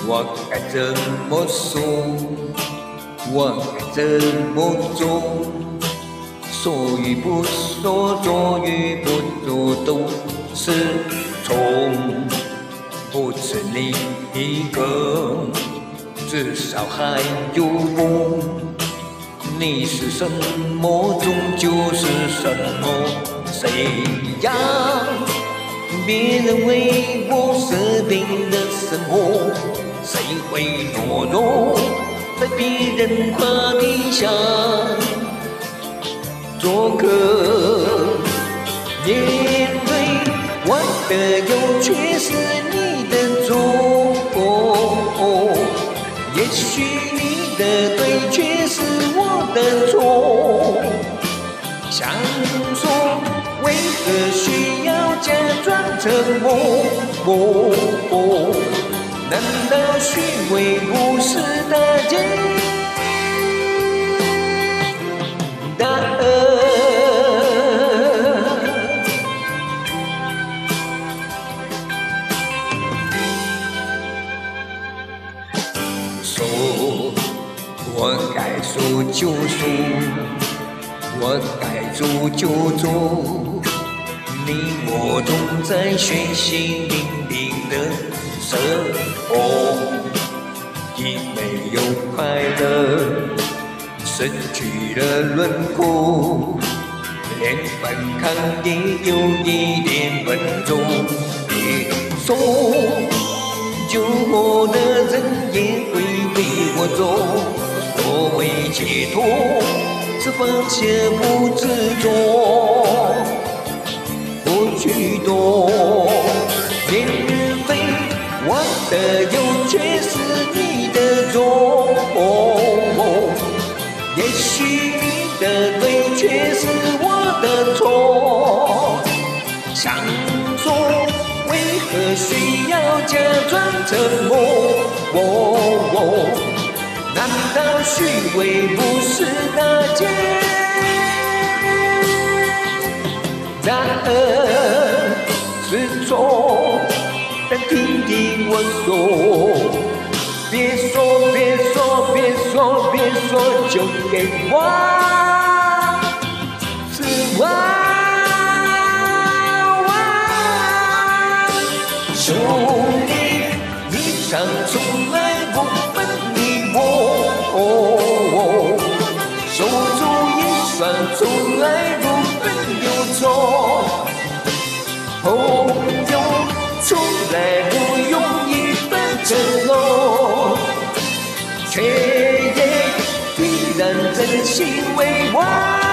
我该怎么说？我该怎么做？说与不说，做与不做都是错。不止你一个，至少还有我。你是什么，终究是什么。谁让别人为我设定了什么？谁会懦弱在别人话底下做客？面对我的有却是你的错，也许你的对却是我的错。想说为何需要假装沉默？难道虚伪不是大奸大恶？说，我该说就说，我该做就做。你我总在学习伶仃的生活，已没有快乐，失去了轮廓，连反抗也有一点笨拙。别说救我的人也会为我做，所谓解脱是放下不执着。不去躲，面对我的有却是你的错，也许你的对却是我的错。想说为何需要假装沉默？难道虚伪不是大奸大恶？是错，但听听我说，别说别说别说别说，就给我失望。兄弟，一场从来不分你我，手足一双从来不分有错。朋友从来不用一份承诺，却也依然真心为我。